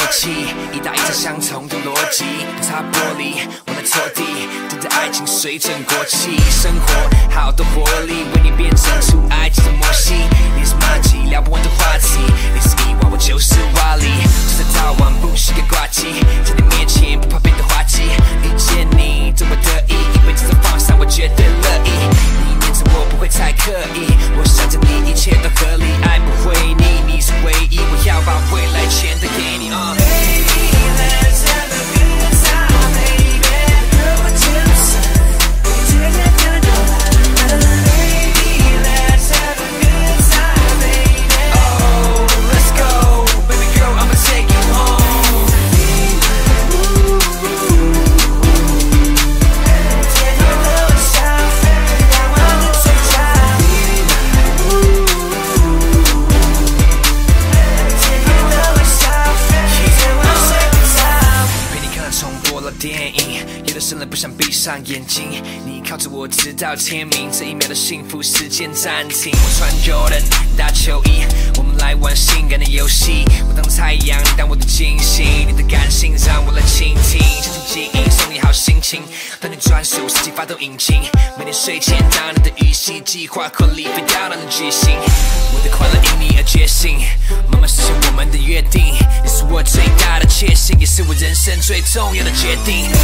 气，一打一场相同的逻辑，摩擦玻璃，我来拖地，等着爱情水准过气，生活好多活力，为你变成出埃及的摩西。你是马吉，聊不完的话题，你是伊娃，我就是瓦力，就算早晚不是个挂机，在你面前不怕变得滑稽，遇见你多么得意，一辈子都放上我绝对乐意，你黏着我不会太刻意，我想着你一切都合理，爱不会腻，你是唯一，我要把未来全都给你。Baby, let's have a good time, baby. Girl, what you say? Baby, let's have a good time, baby. Oh, let's go, baby girl, I'ma take you home. 天天都想，让我的嘴角。天天都会笑，天晚睡不着。陪你看了重播了电影，有的深了不想闭上眼睛。你靠着我直到天明，这一秒的幸福时间暂停。我穿 Jordan 打球衣，我们来玩性感的游戏。我当太阳，你当我的金星，你的感性让我来倾听。相信基因送你好心情，当你专属司机发动引擎。每天睡前当你的语气，计划婚礼飞到哪的巨星。我的快乐因你而觉醒，慢慢实现我们的约定。你是我最大的确信，也是我人生最重要的决定。